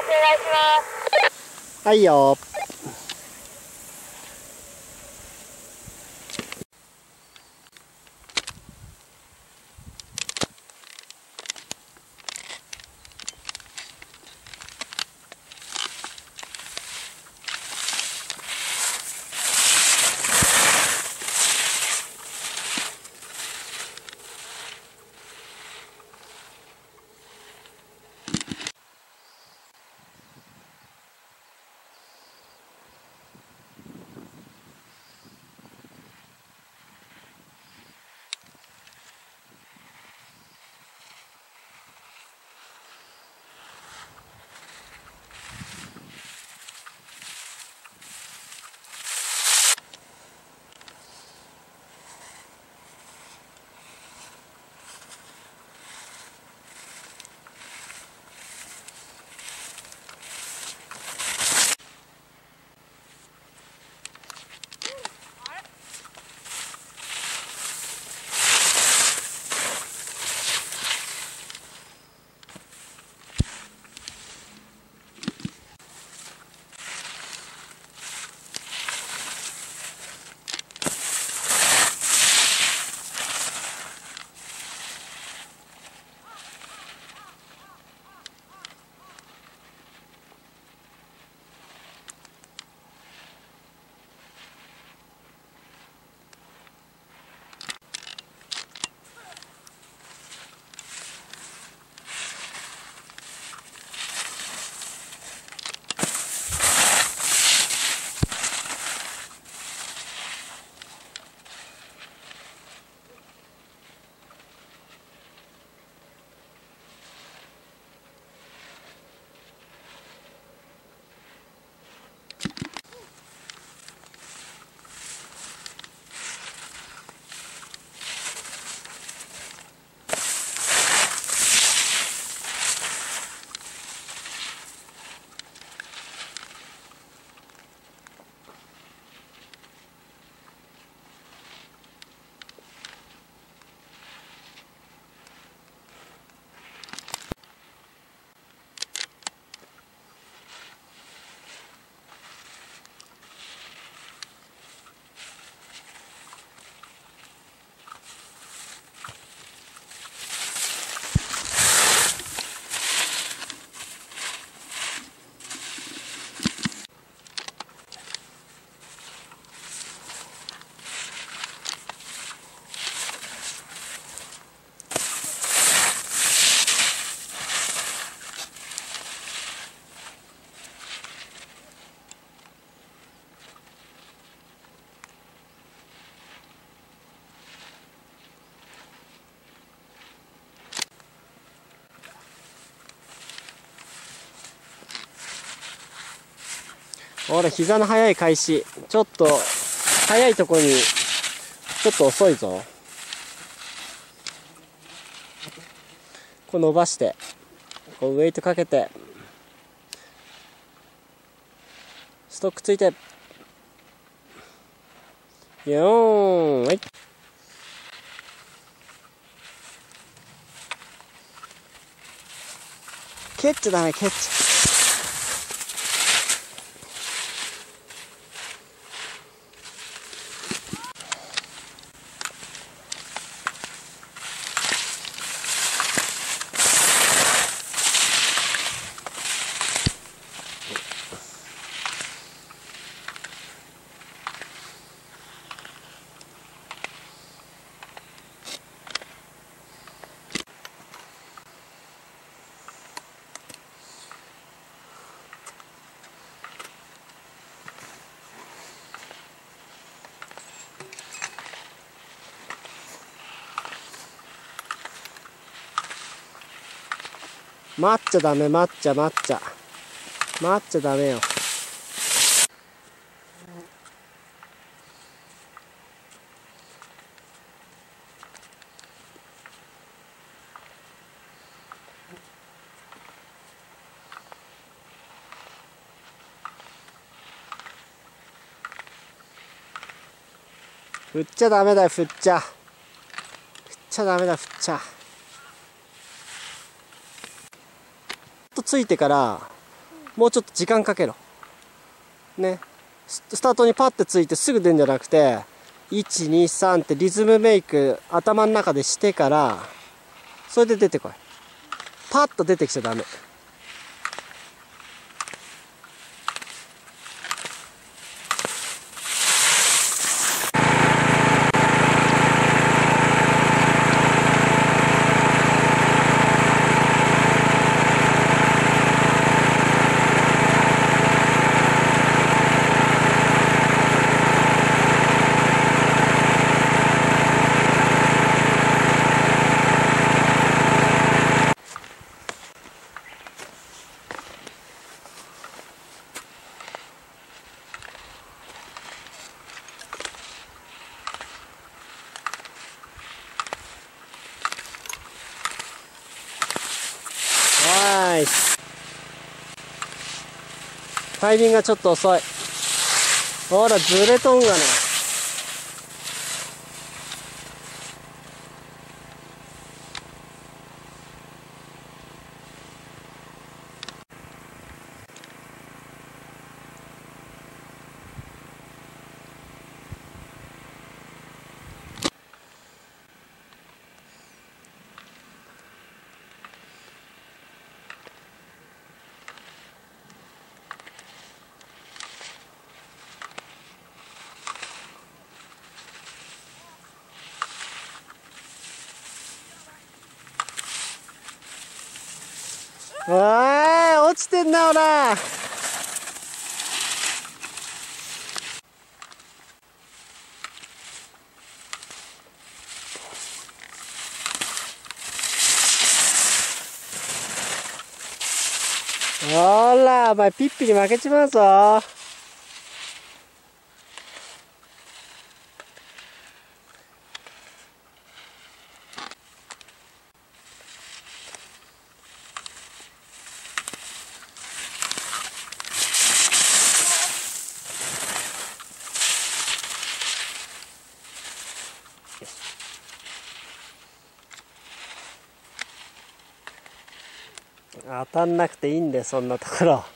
はいよ。ほら、膝の速い開始。ちょっと、速いところに、ちょっと遅いぞ。こう伸ばして、こうウェイトかけて、ストックついて、4、はい。蹴っちゃダメ、蹴っちゃ。待っちゃダメ、待っちゃダメよ。振っちゃダメだよ、振っちゃダメだ、振っちゃ。とついてからもうちょっと時間かけろね。スタートにパッてついてすぐ出るんじゃなくて、123ってリズムメイク頭の中でしてから、それで出てこい。パッと出てきちゃダメ。はい。タイミングがちょっと遅い。ほら、ずれとんがな。わーい、落ちてんな、ほら。ほら、お前ピッピに負けちまうぞ。当たんなくていいんだよ、そんなところ。